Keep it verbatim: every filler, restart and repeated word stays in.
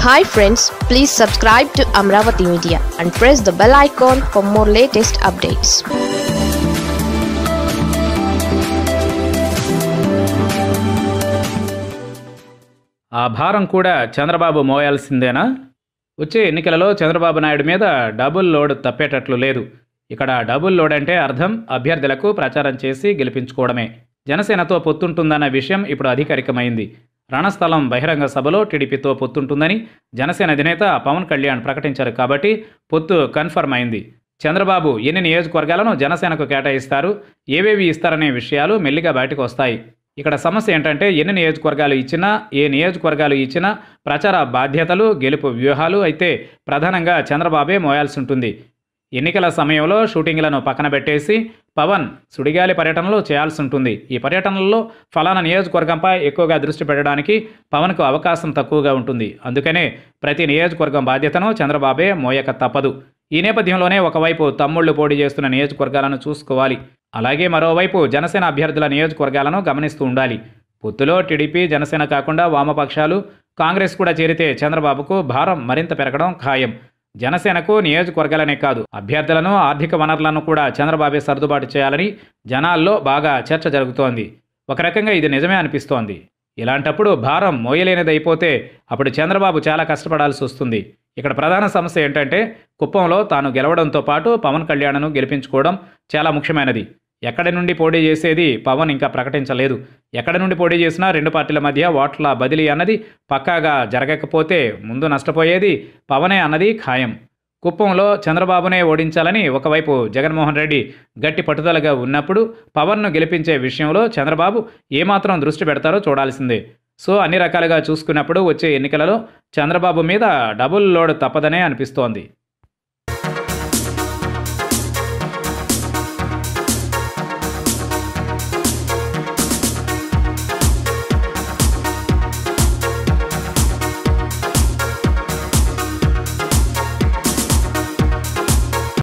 Hi friends, please subscribe to Amaravathi Media and press the bell icon for more latest updates. ఆ భారం కూడా చంద్రబాబు మోయాల్సిందేనా? వచ్చే ఎన్నికలలో చంద్రబాబు నాయుడు మీద డబుల్ లోడ్ తప్పేటట్లు లేదు. ఇక్కడ డబుల్ లోడ్ అంటే అర్థం అభ్యర్థులకు ప్రచారం చేసి గెలిపించుకోవడమే. జనసేనతో పొత్తుంటుందన్న విషయం ఇప్పుడు అధికారికమైంది. రణస్థలం బహిరంగ సభలో టీడీపీతో పొత్తుంటుందని జనసేన అధినేత పవన్ కళ్యాణ్ ప్రకటించారు కాబట్టి పొత్తు కన్ఫర్మ్ అయింది. చంద్రబాబు ఎన్ని నియోజకవర్గాలను జనసేనకు కేటాయిస్తారు, ఏవేవి ఇస్తారనే విషయాలు మెల్లిగా బయటకు వస్తాయి. ఇక్కడ సమస్య ఏంటంటే ఎన్ని నియోజకవర్గాలు ఇచ్చినా, ఏ నియోజకవర్గాలు ఇచ్చినా ప్రచార బాధ్యతలు, గెలుపు వ్యూహాలు అయితే ప్రధానంగా చంద్రబాబే మోయాల్సి ఉంటుంది. ఎన్నికల సమయంలో షూటింగ్లను పక్కన పెట్టేసి పవన్ సుడిగాలి పర్యటనలు చేయాల్సి ఉంటుంది. ఈ పర్యటనల్లో ఫలానా నియోజకవర్గంపై ఎక్కువగా దృష్టి పెట్టడానికి పవన్కు అవకాశం తక్కువగా ఉంటుంది. అందుకనే ప్రతి నియోజకవర్గం బాధ్యతను చంద్రబాబే మోయక తప్పదు. ఈ నేపథ్యంలోనే ఒకవైపు తమ్ముళ్లు పోటీ చేస్తున్న నియోజకవర్గాలను చూసుకోవాలి. అలాగే మరోవైపు జనసేన అభ్యర్థుల నియోజకవర్గాలను గమనిస్తూ ఉండాలి. పొత్తులో టీడీపీ, జనసేన కాకుండా వామపక్షాలు, కాంగ్రెస్ కూడా చేరితే చంద్రబాబుకు భారం మరింత పెరగడం ఖాయం. జనసేనకు నియోజకవర్గాలనే కాదు, అభ్యర్థులను, ఆర్థిక వనరులను కూడా చంద్రబాబే సర్దుబాటు చేయాలని జనాల్లో బాగా చర్చ జరుగుతోంది. ఒక రకంగా ఇది నిజమే అనిపిస్తోంది. ఇలాంటప్పుడు భారం మోయలేనిదైపోతే అప్పుడు చంద్రబాబు చాలా కష్టపడాల్సి వస్తుంది. ఇక్కడ ప్రధాన సమస్య ఏంటంటే కుప్పంలో తాను గెలవడంతో పాటు పవన్ కళ్యాణ్ను గెలిపించుకోవడం చాలా ముఖ్యమైనది. ఎక్కడి నుండి పోటీ చేసేది పవన్ ఇంకా ప్రకటించలేదు. ఎక్కడి నుండి పోటీ చేసినా రెండు పార్టీల మధ్య ఓట్ల బదిలీ అన్నది పక్కాగా జరగకపోతే ముందు నష్టపోయేది పవనే అన్నది ఖాయం. కుప్పంలో చంద్రబాబునే ఓడించాలని ఒకవైపు జగన్మోహన్ రెడ్డి గట్టి పట్టుదలగా ఉన్నప్పుడు పవన్ను గెలిపించే విషయంలో చంద్రబాబు ఏమాత్రం దృష్టి పెడతారో చూడాల్సిందే. సో అన్ని రకాలుగా చూసుకున్నప్పుడు వచ్చే ఎన్నికలలో చంద్రబాబు మీద డబుల్ లోడ్ తప్పదనే అనిపిస్తోంది.